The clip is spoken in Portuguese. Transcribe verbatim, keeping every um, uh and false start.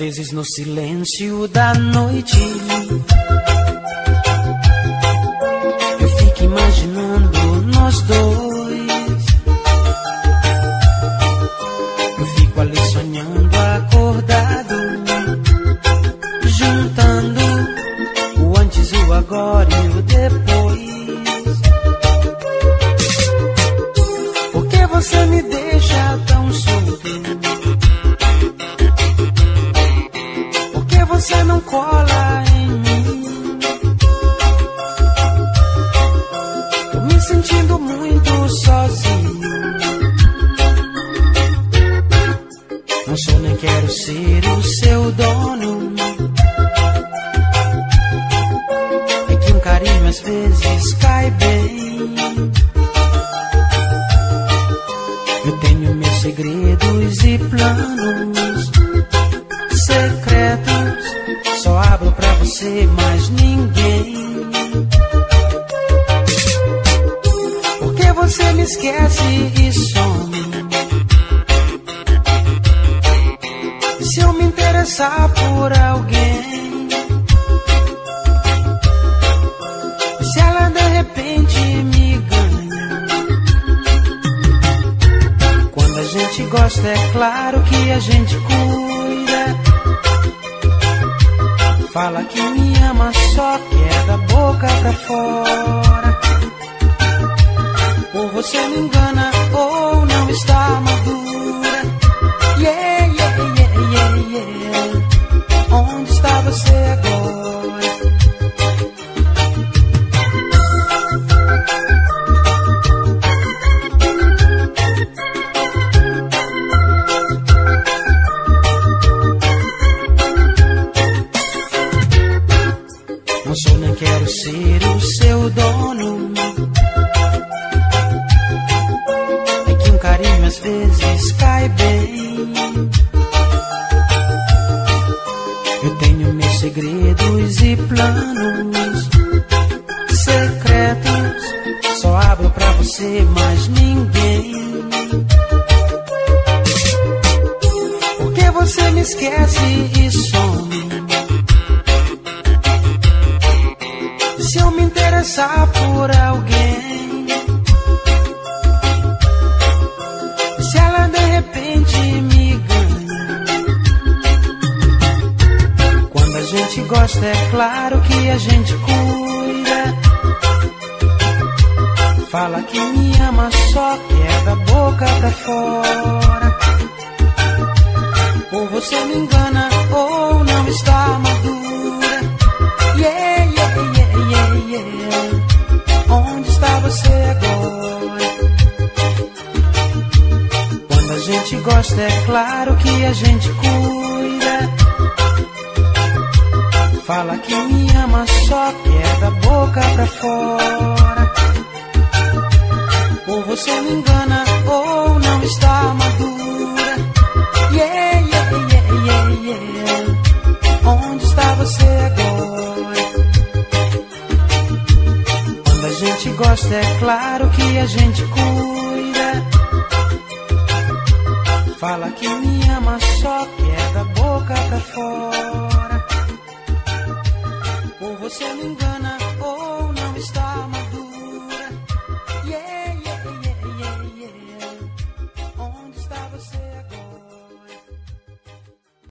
vezes no silêncio da noite eu fico imaginando nós dois. Eu fico ali sonhando acordado, juntando o antes, o agora e o depois. Por que você me deixa tão solto? Por que você não cola em mim? Tô me sentindo muito sozinho. Não sou nem quero ser o seu dono. É que um carinho às vezes cai bem. Eu tenho meus segredos e planos secretos, só abro pra você, mais ninguém. Por que você me esquece e some? Se eu me interessar por alguém, se ela de repente me ganha. Quando a gente gosta, é claro que a gente cuida. Fala que me ama, só que é da boca pra fora. Ou você me engana ou não está madura. Yeah, yeah, yeah, yeah, yeah. Onde está você agora? Não sou nem quero ser o seu dono. É que um carinho às vezes cai bem. Eu tenho meus segredos e planos secretos, só abro pra você, mais ninguém. Por que você me esquece e some? Se eu me interessar por alguém, se ela de repente me ganha. Quando a gente gosta, é claro que a gente cuida. Fala que me ama, só que é da boca pra fora. Ou você me engana ou não está madura. Yeah, yeah, yeah, yeah, yeah. Onde está você agora? Quando a gente gosta, é claro que a gente cuida. Fala que me ama, só que é da boca pra fora. Ou você me engana ou não está madura. Yeah, yeah, yeah, yeah, yeah. Onde está você agora? Quando a gente gosta, é claro que a gente cuida. Fala que me ama, só que é da boca pra fora. Ou você me engana ou